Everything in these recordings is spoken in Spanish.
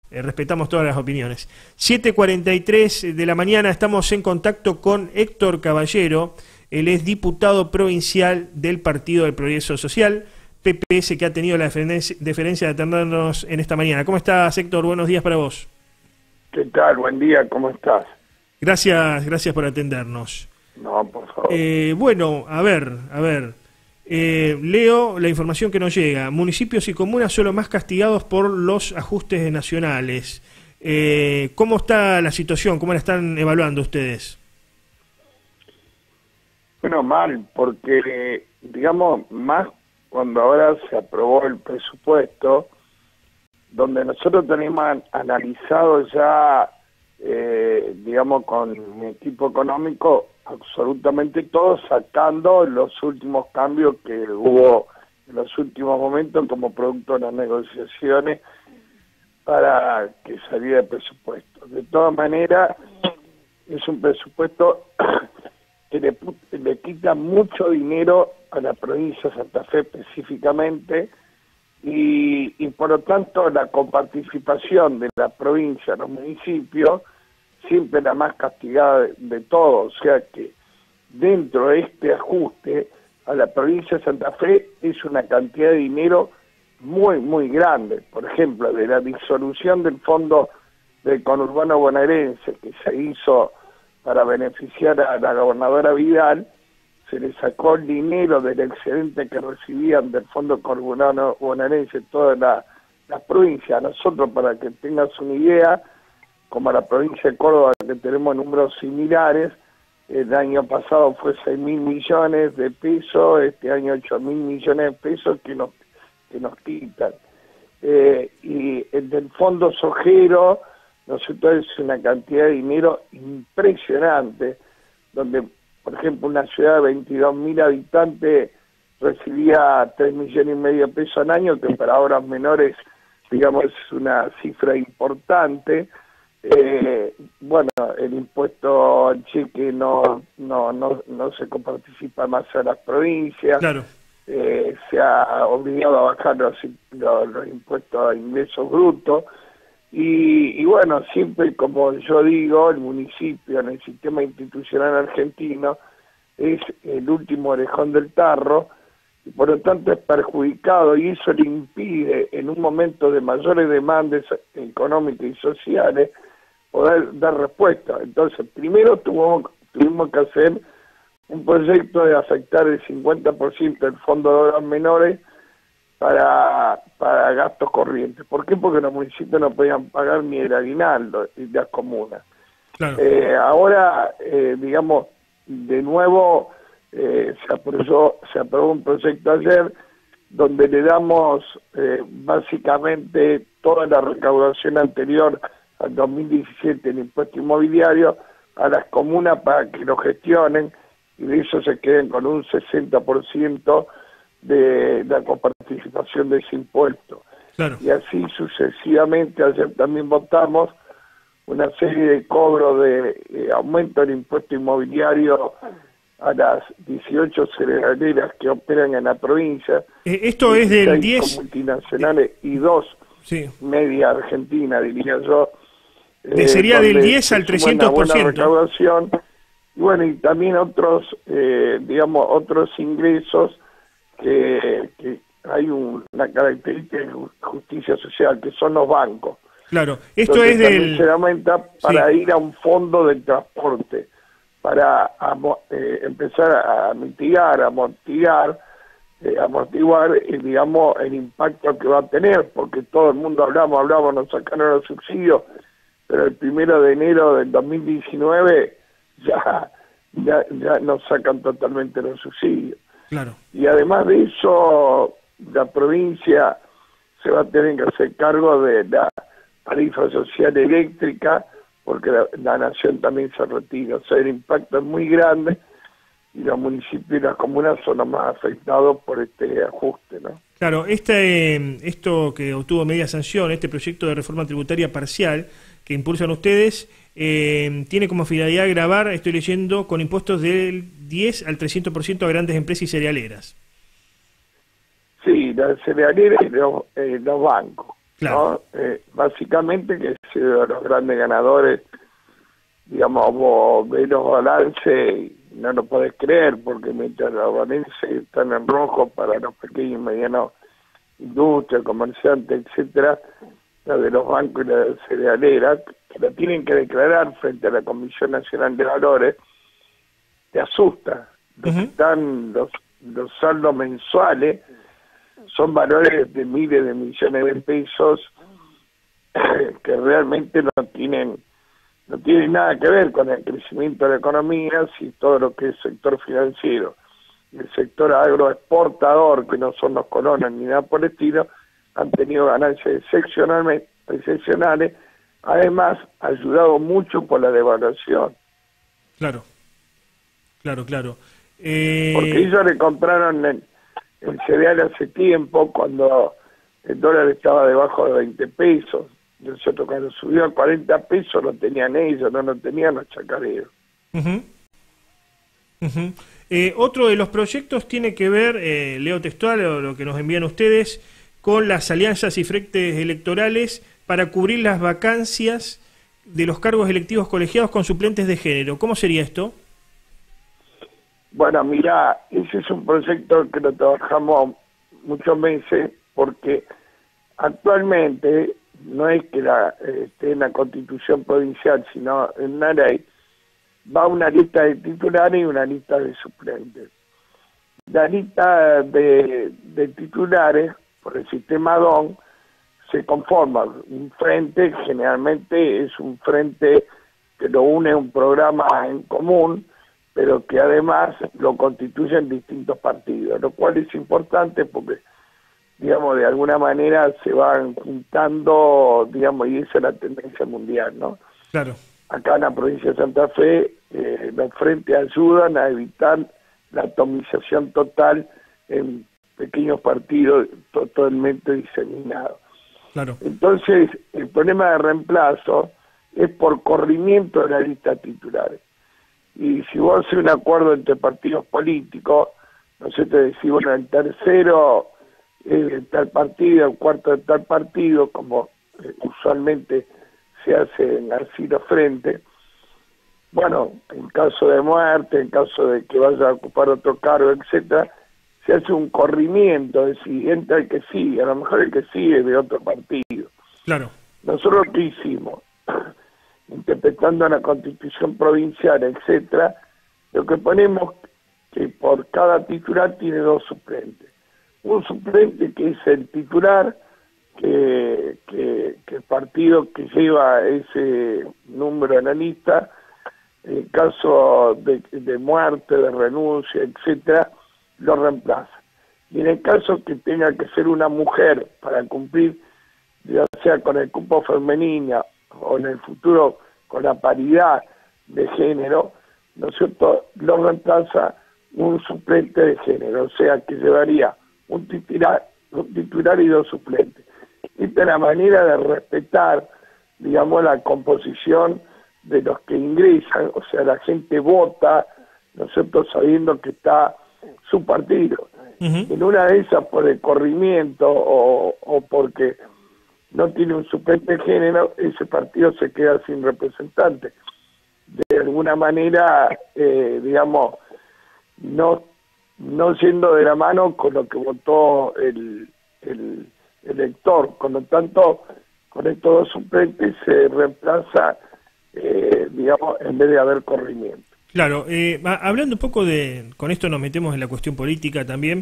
Respetamos todas las opiniones. 7:43 de la mañana, estamos en contacto con Héctor Caballero. Él es diputado provincial del Partido del Progreso Social, PPS, que ha tenido la deferencia de atendernos en esta mañana. ¿Cómo estás, Héctor? Buenos días para vos. ¿Qué tal? Buen día, ¿cómo estás? Gracias por atendernos. No, por favor. Bueno, a ver. Leo la información que nos llega. Municipios y comunas son los más castigados por los ajustes nacionales. ¿Cómo está la situación? ¿Cómo la están evaluando ustedes? Bueno, mal, porque, digamos, más cuando ahora se aprobó el presupuesto, donde nosotros tenemos analizado ya, digamos, con mi equipo económico, absolutamente todo, sacando los últimos cambios que hubo en los últimos momentos como producto de las negociaciones para que saliera el presupuesto. De todas maneras, es un presupuesto que le quita mucho dinero a la provincia de Santa Fe específicamente, y por lo tanto la coparticipación de la provincia en los municipios siempre la más castigada de todo. O sea que dentro de este ajuste a la provincia de Santa Fe es una cantidad de dinero muy, muy grande. Por ejemplo, de la disolución del fondo del conurbano bonaerense que se hizo para beneficiar a la gobernadora Vidal, se le sacó el dinero del excedente que recibían del fondo conurbano bonaerense todas las provincias. Nosotros, para que tengas una idea, como la provincia de Córdoba, que tenemos números similares, el año pasado fue 6.000 millones de pesos, este año 8.000 millones de pesos que nos quitan. Y el del fondo sojero, nosotros es una cantidad de dinero impresionante, donde, por ejemplo, una ciudad de 22.000 habitantes recibía 3,5 millones de pesos al año, que para obras menores, digamos, es una cifra importante. Bueno, el impuesto al cheque no se coparticipa más a las provincias. Claro. Se ha obligado a bajar los impuestos a ingresos brutos. Y bueno, siempre, como yo digo, el municipio en el sistema institucional argentino es el último orejón del tarro, y por lo tanto es perjudicado, y eso le impide, en un momento de mayores demandas económicas y sociales, poder dar respuesta. Entonces, primero tuvimos que hacer un proyecto de afectar el 50% del fondo de obras menores para gastos corrientes. ¿Por qué? Porque los municipios no podían pagar ni el aguinaldo, y las comunas. Claro. Ahora, digamos, de nuevo se aprobó un proyecto ayer donde le damos básicamente toda la recaudación anterior al 2017 el impuesto inmobiliario a las comunas para que lo gestionen, y de eso se queden con un 60% de la coparticipación de ese impuesto. Claro. Y así sucesivamente. Ayer también votamos una serie de cobros de aumento del impuesto inmobiliario a las 18 cerealeras que operan en la provincia. Esto es del 10... multinacionales y 2 sí, media argentina, diría yo. sería del 10 al 300%. Buena recaudación. Y bueno, y también otros, digamos, otros ingresos que hay una característica de justicia social, que son los bancos. Claro, esto es del... Se aumenta para ir a un fondo de transporte, para empezar a mitigar, amortiguar, digamos, el impacto que va a tener, porque todo el mundo hablamos, nos sacaron los subsidios, pero el 1 de enero del 2019 ya nos sacan totalmente los subsidios. Claro. Y además de eso, la provincia se va a tener que hacer cargo de la tarifa social eléctrica, porque la nación también se retira. O sea, el impacto es muy grande, y los municipios y las comunas son los más afectados por este ajuste, ¿no? Claro, esto que obtuvo media sanción, este proyecto de reforma tributaria parcial que impulsan ustedes, tiene como finalidad gravar, estoy leyendo, con impuestos del 10 al 300% a grandes empresas y cerealeras. Sí, las cerealeras y los bancos. Claro. ¿no? Básicamente que se los grandes ganadores, digamos, vos ves los balances y no lo podés creer, porque mientras los balances están en rojo para los pequeños y medianos industria, comerciantes, etcétera, la de los bancos y la de cerealeras, que la tienen que declarar frente a la Comisión Nacional de Valores, te asusta. Lo que están los saldos mensuales son valores de miles de millones de pesos que realmente no tienen nada que ver con el crecimiento de la economía, si todo lo que es sector financiero y el sector agroexportador, que no son los colonos ni nada por el estilo, han tenido ganancias excepcionales, además ayudado mucho por la devaluación. Claro. Porque ellos le compraron el cereal hace tiempo, cuando el dólar estaba debajo de 20 pesos. Nosotros cuando subió a 40 pesos lo tenían ellos, no lo tenían los chacareros. Otro de los proyectos tiene que ver, leo textual, o lo que nos envían ustedes, con las alianzas y frentes electorales para cubrir las vacancias de los cargos electivos colegiados con suplentes de género. ¿Cómo sería esto? Bueno, mirá, ese es un proyecto que lo trabajamos muchos meses, porque actualmente no es que esté en la Constitución provincial, sino en una ley, va una lista de titulares y una lista de suplentes. La lista de titulares, por el sistema DON, se conforma un frente, generalmente es un frente que lo une un programa en común, pero que además lo constituyen distintos partidos, lo cual es importante porque, digamos, de alguna manera se van juntando, digamos, y esa es la tendencia mundial, ¿no? Claro. Acá en la provincia de Santa Fe, los frentes ayudan a evitar la atomización total en pequeños partidos totalmente diseminados. Claro. Entonces, el problema de reemplazo es por corrimiento de la lista de titulares. Y si vos haces un acuerdo entre partidos políticos, no sé, te decís, bueno, el tercero es de tal partido, el cuarto de tal partido, como usualmente se hace en así los frentes. Bueno, en caso de muerte, en caso de que vaya a ocupar otro cargo, etcétera, se hace un corrimiento, es decir, entra el que sigue, a lo mejor el que sigue es de otro partido. Claro. Nosotros, ¿qué hicimos? Interpretando la Constitución provincial, etcétera, lo que ponemos que por cada titular tiene dos suplentes. Un suplente que es el titular, que el partido que lleva ese número en la lista, en caso de muerte, de renuncia, etcétera, lo reemplaza. Y en el caso que tenga que ser una mujer para cumplir, ya sea con el cupo femenino o en el futuro con la paridad de género, ¿no es cierto?, lo reemplaza un suplente de género, o sea que llevaría un titular y dos suplentes. Esta es la manera de respetar, digamos, la composición de los que ingresan, o sea, la gente vota, ¿no es cierto?, sabiendo que está su partido. En una de esas, por el corrimiento o porque no tiene un suplente de género, ese partido se queda sin representante. De alguna manera, digamos, no yendo de la mano con lo que votó el elector. Con lo tanto, con estos dos suplentes se reemplaza, digamos, en vez de haber corrimiento. Claro, hablando un poco con esto nos metemos en la cuestión política también,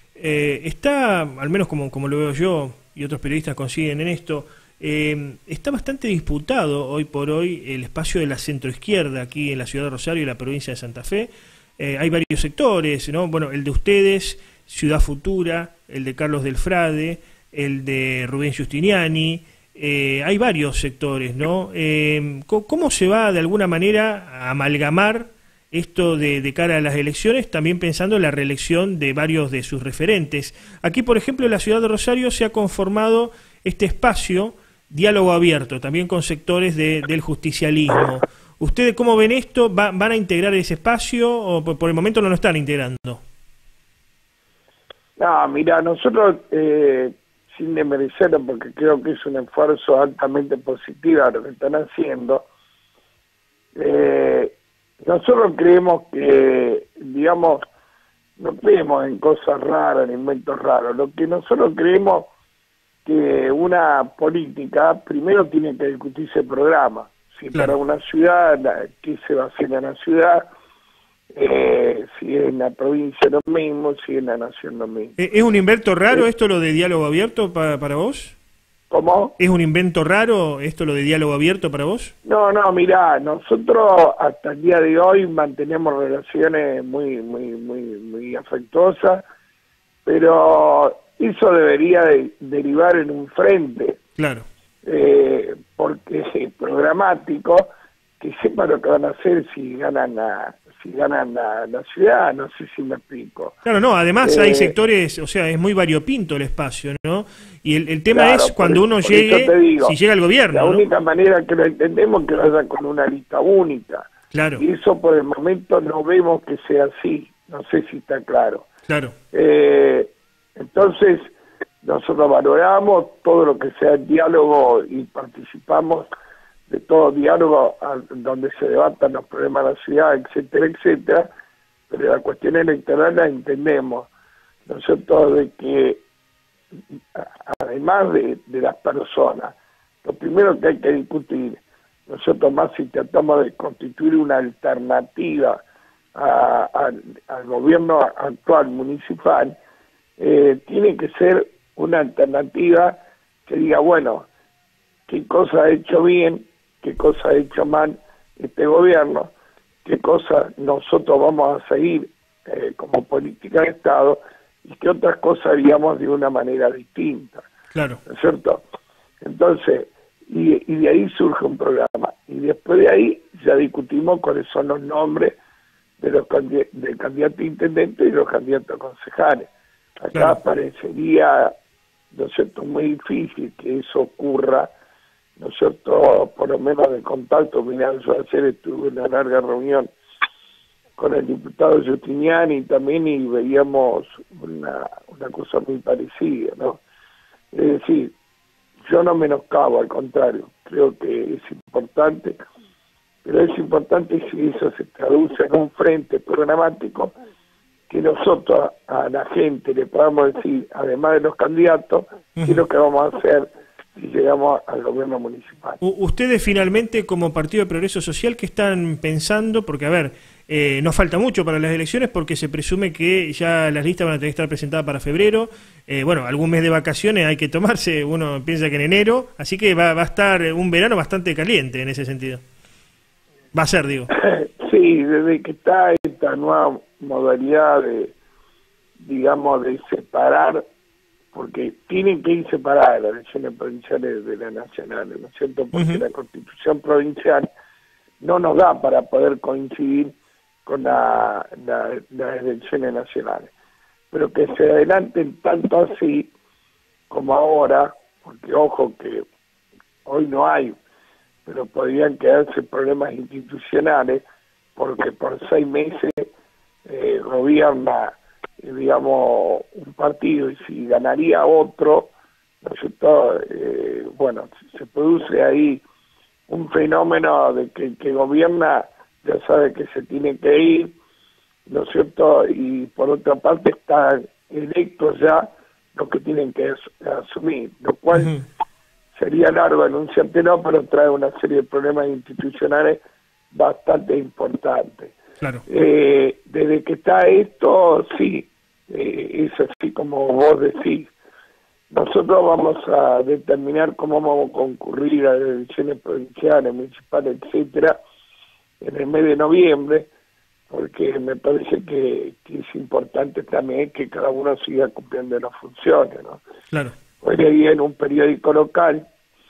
está, al menos como lo veo yo y otros periodistas coinciden en esto, está bastante disputado hoy por hoy el espacio de la centroizquierda aquí en la ciudad de Rosario y la provincia de Santa Fe. Hay varios sectores, ¿no? Bueno, el de ustedes, Ciudad Futura, el de Carlos del Frade, el de Rubén Giustiniani, hay varios sectores, ¿no? ¿Cómo se va de alguna manera a amalgamar esto de cara a las elecciones, también pensando en la reelección de varios de sus referentes? Aquí, por ejemplo, en la ciudad de Rosario se ha conformado este espacio, diálogo abierto, también con sectores del justicialismo. ¿Ustedes cómo ven esto? ¿Van a integrar ese espacio o por el momento no lo están integrando? No, mira, nosotros sin desmerecerlo, porque creo que es un esfuerzo altamente positivo lo que están haciendo. Nosotros creemos que, digamos, no creemos en cosas raras, en inventos raros. Lo que nosotros creemos que una política primero tiene que discutirse el programa. Si para una ciudad, qué se va a hacer en la ciudad, si en la provincia lo mismo, si en la nación lo mismo. ¿Es un invento raro esto lo de diálogo abierto para vos? ¿Cómo? ¿Es un invento raro esto lo de diálogo abierto para vos? No, mirá, nosotros hasta el día de hoy mantenemos relaciones muy afectuosas, pero eso debería derivar en un frente. Claro. Porque es programático, que sepa lo que van a hacer si ganan la ciudad, no sé si me explico. Claro, no, además hay sectores, o sea, es muy variopinto el espacio, ¿no? Y el tema claro, es cuando uno llegue, si llega al gobierno, la ¿no? única manera que lo entendemos es que vaya con una lista única. Claro. Y eso por el momento no vemos que sea así, no sé si está claro. Claro. Entonces, nosotros valoramos todo lo que sea el diálogo y participamos de todo diálogo donde se debatan los problemas de la ciudad, etcétera, etcétera, pero la cuestión electoral la entendemos, ¿no es cierto?, de que además de las personas, lo primero que hay que discutir, nosotros más si tratamos de constituir una alternativa al gobierno actual municipal, tiene que ser una alternativa que diga, bueno, qué cosa ha hecho bien, qué cosa ha hecho mal este gobierno, qué cosa nosotros vamos a seguir como política de Estado y qué otras cosas haríamos de una manera distinta. Claro. ¿No es cierto? Entonces, y de ahí surge un programa. Y después de ahí ya discutimos cuáles son los nombres de los del candidato a intendente y los candidatos a concejales. Acá claro. parecería, ¿no es cierto?, muy difícil que eso ocurra, ¿no es cierto?, por lo menos de contacto. Mirá, yo ayer estuve en una larga reunión con el diputado Justiniani también y veíamos una cosa muy parecida, ¿no? Es decir, yo no menoscabo, al contrario, creo que es importante, pero es importante si eso se traduce en un frente programático que nosotros a la gente le podamos decir, además de los candidatos, qué es lo que vamos a hacer si llegamos al gobierno municipal. Ustedes finalmente como Partido de Progreso Social, ¿qué están pensando? Porque, a ver, no falta mucho para las elecciones porque se presume que ya las listas van a tener que estar presentadas para febrero. Bueno, algún mes de vacaciones hay que tomarse, uno piensa que en enero, así que va a estar un verano bastante caliente en ese sentido. Va a ser, digo. Sí, desde que está esta nueva modalidad de, digamos, de separar, porque tienen que ir separadas las elecciones provinciales de las nacionales, ¿no es cierto? Porque la Constitución provincial no nos da para poder coincidir con las elecciones nacionales. Pero que se adelanten tanto así como ahora, porque ojo que hoy no hay, pero podrían quedarse problemas institucionales, porque por 6 meses gobierna, digamos, un partido, y si ganaría otro, ¿no es cierto? Bueno, se produce ahí un fenómeno de que el que gobierna ya sabe que se tiene que ir, ¿no es cierto? Y por otra parte están electos ya los que tienen que asumir, lo cual sería largo anunciártelo, pero trae una serie de problemas institucionales bastante importantes. Claro. Desde que está esto, sí, es así como vos decís. Nosotros vamos a determinar cómo vamos a concurrir a las elecciones provinciales, municipales, etcétera, en el mes de noviembre, porque me parece que es importante también que cada uno siga cumpliendo las funciones, ¿no? Claro. Hoy leí en un periódico local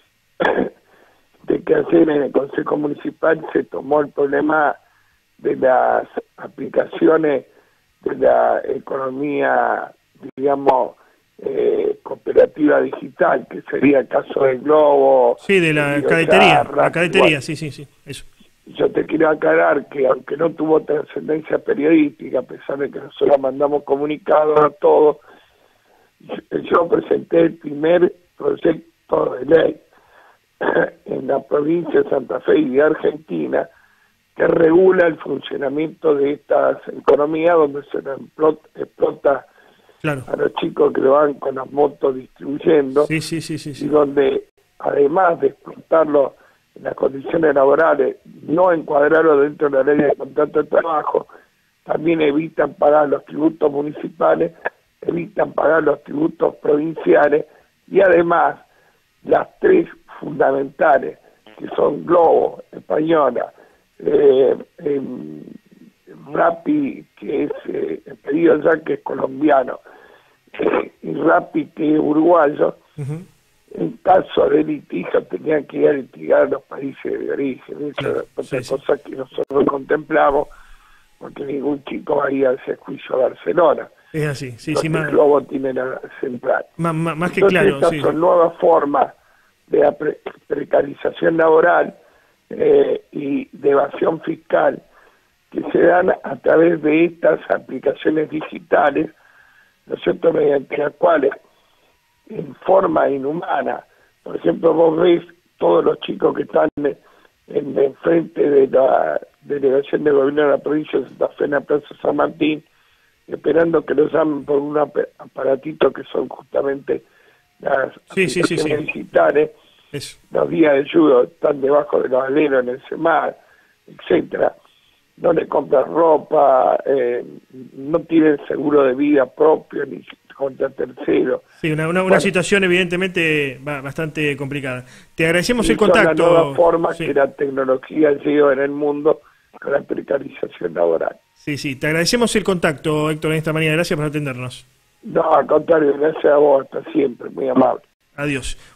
de que ayer en el Consejo Municipal se tomó el problema de las aplicaciones de la economía, digamos, cooperativa digital, que sería el caso del Globo. Sí, de la cadetería, sí, eso. Yo te quiero aclarar que aunque no tuvo trascendencia periodística, a pesar de que nosotros mandamos comunicados a todos, Yo presenté el primer proyecto de ley en la provincia de Santa Fe y de Argentina que regula el funcionamiento de estas economías donde se les explota Claro. a los chicos que lo van con las motos distribuyendo, Sí. y donde además de explotarlo en las condiciones laborales, no encuadrarlo dentro de la ley de contrato de trabajo, también evitan pagar los tributos municipales, evitan pagar los tributos provinciales, y además las tres fundamentales, que son Globo, Española, Rappi, que es el pedido ya que es colombiano, y Rappi, que es uruguayo, en caso de litigio tenían que ir a litigar a los países de origen. Eso es otra cosa que nosotros contemplamos, porque ningún chico va a ir a ese juicio a Barcelona. Es así, sí, El Globo tiene la central. Más que Entonces, claro. estas son nuevas formas de la precarización laboral y de evasión fiscal que se dan a través de estas aplicaciones digitales, ¿no es cierto?, mediante las cuales en forma inhumana, por ejemplo, vos ves todos los chicos que están en frente de la delegación de gobierno de la provincia de Santa Fe en la Plaza San Martín, esperando que los llamen por un aparatito que son justamente las aplicaciones digitales. Eso. Los días de judo están debajo de los aleros en el CEMAR, etcétera. No le compran ropa, no tienen seguro de vida propio ni contra terceros. Sí, una situación evidentemente bastante complicada. Te agradecemos el contacto. Son las nuevas formas que la tecnología lleva en el mundo con la precarización laboral. Sí, te agradecemos el contacto, Héctor, en esta mañana. Gracias por atendernos. No, al contrario, gracias a vos, hasta siempre, muy amable. Adiós.